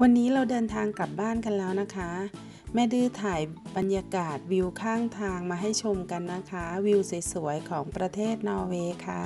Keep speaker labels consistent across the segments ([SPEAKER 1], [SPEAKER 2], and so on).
[SPEAKER 1] วันนี้เราเดินทางกลับบ้านกันแล้วนะคะแม่ดื้อถ่ายบรรยากาศวิวข้างทางมาให้ชมกันนะคะวิวสวยๆของประเทศนอร์เวย์ค่ะ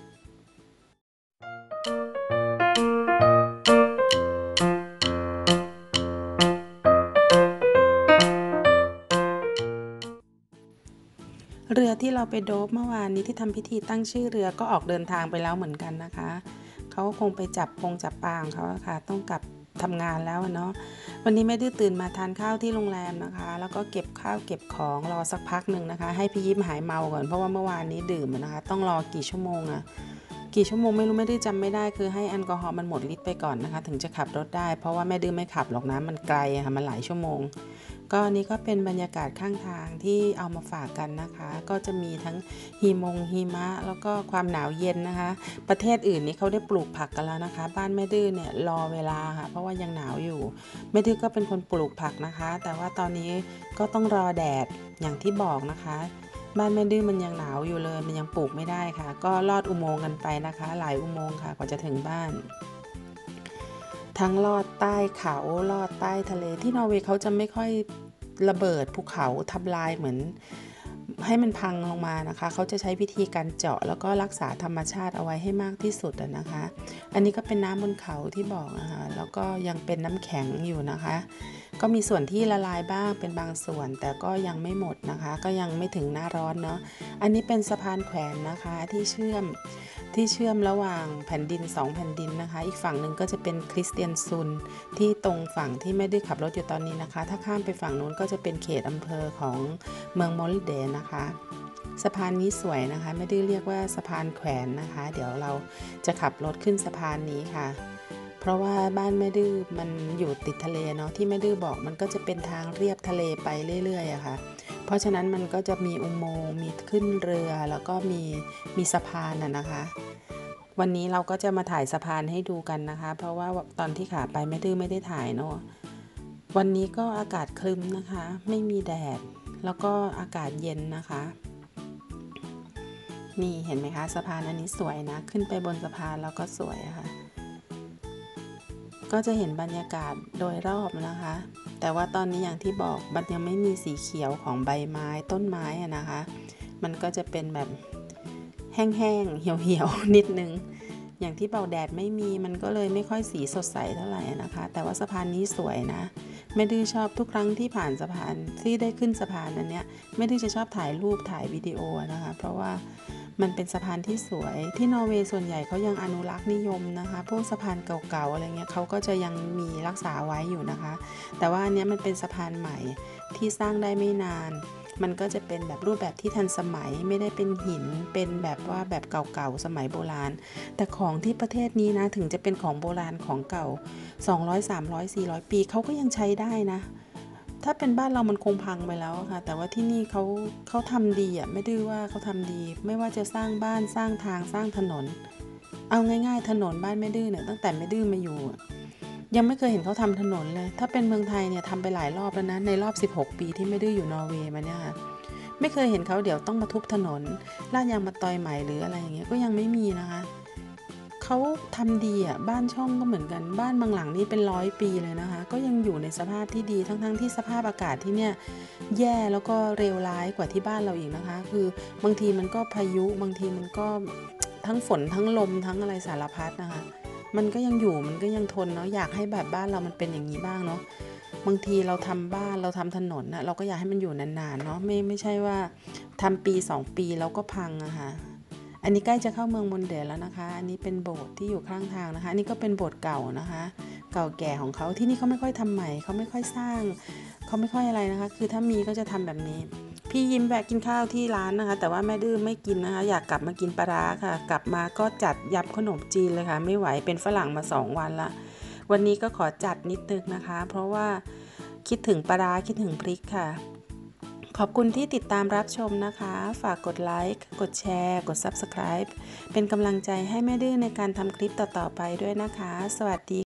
[SPEAKER 1] เรือที่เราไปโดฟเมื่อวานนี้ที่ทำพิธีตั้งชื่อเรือก็ออกเดินทางไปแล้วเหมือนกันนะคะเขาคงไปจับปลาของเขาค่ะต้องกลับทำงานแล้วเนาะวันนี้แม่ดื้อตื่นมาทานข้าวที่โรงแรมนะคะแล้วก็เก็บข้าวเก็บของรอสักพักหนึ่งนะคะให้พี่ยิ้มหายเมาก่อนเพราะว่าเมื่อวานนี้ดื่มนะคะต้องรอกี่ชั่วโมงไม่รู้ไม่ได้จำไม่ได้คือให้แอลกอฮอล์มันหมดฤทธิ์ไปก่อนนะคะถึงจะขับรถได้เพราะว่าแม่ดื้อไม่ขับหรอกนะมันไกลค่ะมันหลายชั่วโมงก็นี่ก็เป็นบรรยากาศข้างทางที่เอามาฝากกันนะคะก็จะมีทั้งหิมะแล้วก็ความหนาวเย็นนะคะประเทศอื่นนี่เขาได้ปลูกผักกันแล้วนะคะบ้านแม่ดื้อเนี่ยรอเวลาค่ะเพราะว่ายังหนาวอยู่แม่ดื้อก็เป็นคนปลูกผักนะคะแต่ว่าตอนนี้ก็ต้องรอแดดอย่างที่บอกนะคะบ้านแม่ดื้อมันยังหนาวอยู่เลยมันยังปลูกไม่ได้ค่ะก็ลอดอุโมงค์กันไปนะคะหลายอุโมงค์ค่ะกว่าจะถึงบ้านทั้งลอดใต้เขาลอดใต้ทะเลที่นอร์เวย์เขาจะไม่ค่อยระเบิดภูเขาทำลายเหมือนให้มันพังลงมานะคะเขาจะใช้วิธีการเจาะแล้วก็รักษาธรรมชาติเอาไว้ให้มากที่สุดนะคะอันนี้ก็เป็นน้ำบนเขาที่บอกนะคะแล้วก็ยังเป็นน้ำแข็งอยู่นะคะก็มีส่วนที่ละลายบ้างเป็นบางส่วนแต่ก็ยังไม่หมดนะคะก็ยังไม่ถึงหน้าร้อนเนาะอันนี้เป็นสะพานแขวนนะคะที่เชื่อมระหว่างแผ่นดิน2แผ่นดินนะคะอีกฝั่งหนึ่งก็จะเป็นคริสเตียนซุนที่ตรงฝั่งที่ไม่ได้ขับรถอยู่ตอนนี้นะคะถ้าข้ามไปฝั่งนู้นก็จะเป็นเขตอำเภอของเมืองมอลเดนนะคะสะพานนี้สวยนะคะไม่ได้เรียกว่าสะพานแขวนนะคะเดี๋ยวเราจะขับรถขึ้นสะพานนี้ค่ะเพราะว่าบ้านแม่ดื้อมันอยู่ติดทะเลเนาะที่แม่ดื้อบอกมันก็จะเป็นทางเรียบทะเลไปเรื่อยๆอะค่ะเพราะฉะนั้นมันก็จะมีอุโมงค์มีขึ้นเรือแล้วก็มีสะพานนะคะวันนี้เราก็จะมาถ่ายสะพานให้ดูกันนะคะเพราะว่าตอนที่ขาไปแม่ดื้อไม่ได้ถ่ายเนาะวันนี้ก็อากาศครึ้มนะคะไม่มีแดดแล้วก็อากาศเย็นนะคะนี่เห็นไหมคะสะพานอันนี้สวยนะขึ้นไปบนสะพานแล้วก็สวยค่ะก็จะเห็นบรรยากาศโดยรอบนะคะแต่ว่าตอนนี้อย่างที่บอกมันยังไม่มีสีเขียวของใบไม้ต้นไม้นะคะมันก็จะเป็นแบบแห้งๆเหี่ยวๆนิดนึงอย่างที่บอกแดดไม่มีมันก็เลยไม่ค่อยสีสดใสเท่าไหร่นะคะแต่ว่าสะพานนี้สวยนะแม่ดื้อชอบทุกครั้งที่ผ่านสะพานที่ได้ขึ้นสะพานนั้นเนี่ยแม่ดื้อจะชอบถ่ายรูปถ่ายวิดีโอนะคะเพราะว่ามันเป็นสะพานที่สวยที่นอร์เวย์ส่วนใหญ่เขายังอนุรักษ์นิยมนะคะพวกสะพานเก่าๆอะไรเงี้ยเขาก็จะยังมีรักษาไว้อยู่นะคะแต่ว่าอันนี้มันเป็นสะพานใหม่ที่สร้างได้ไม่นานมันก็จะเป็นแบบรูปแบบที่ทันสมัยไม่ได้เป็นหินเป็นแบบว่าแบบเก่าๆสมัยโบราณแต่ของที่ประเทศนี้นะถึงจะเป็นของโบราณของเก่า200 300 400 ปีเขาก็ยังใช้ได้นะถ้าเป็นบ้านเรามันคงพังไปแล้วค่ะแต่ว่าที่นี่เขาทำดีอ่ะไม่ดื้อว่าเขาทำดีไม่ว่าจะสร้างบ้านสร้างทางสร้างถนนเอาง่ายๆถนนบ้านแม่ดื้อเนี่ยตั้งแต่แม่ดื้อมาอยู่ยังไม่เคยเห็นเขาทำถนนเลยถ้าเป็นเมืองไทยเนี่ยทำไปหลายรอบแล้วนะในรอบ16 ปีที่แม่ดื้ออยู่นอร์เวย์มาเนี่ยค่ะไม่เคยเห็นเขาเดี๋ยวต้องมาทุบถนนลาดยางมะตอยใหม่หรืออะไรอย่างเงี้ยก็ยังไม่มีนะคะเขาทำดีอ่ะบ้านช่องก็เหมือนกันบ้านบางหลังนี่เป็น100 ปีเลยนะคะก็ยังอยู่ในสภาพที่ดีทั้งที่สภาพอากาศที่เนี่ยแย่แล้วก็เลวร้ายกว่าที่บ้านเราอีกนะคะคือบางทีมันก็พายุบางทีมันก็ทั้งฝนทั้งลมทั้งอะไรสารพัดนะคะมันก็ยังอยู่มันก็ยังทนเนาะอยากให้แบบบ้านเรามันเป็นอย่างนี้บ้างเนาะบางทีเราทำบ้านเราทำถนนนะเราก็อยากให้มันอยู่นานๆเนาะไม่ใช่ว่าทำปี2 ปีแล้วก็พังอะค่ะอันนี้ใกล้จะเข้าเมืองมนเดลแล้วนะคะอันนี้เป็นโบสถ์ที่อยู่ข้างทางนะคะอันนี้ก็เป็นโบสถ์เก่านะคะเก่าแก่ของเขาที่นี่เขาไม่ค่อยทำใหม่เขาไม่ค่อยสร้างเขาไม่ค่อยอะไรนะคะคือถ้ามีก็จะทำแบบนี้พี่ยิ้มแวะกินข้าวที่ร้านนะคะแต่ว่าแม่ดื้อไม่กินนะคะอยากกลับมากินปลาร้าค่ะกลับมาก็จัดยำขนมจีนเลยค่ะไม่ไหวเป็นฝรั่งมา2 วันละวันนี้ก็ขอจัดนิดนึงนะคะเพราะว่าคิดถึงปลาร้าคิดถึงพริกค่ะขอบคุณที่ติดตามรับชมนะคะฝากกดไลค์กดแชร์กด Subscribe เป็นกำลังใจให้แม่ดื้อในการทำคลิปต่อๆไปด้วยนะคะสวัสดี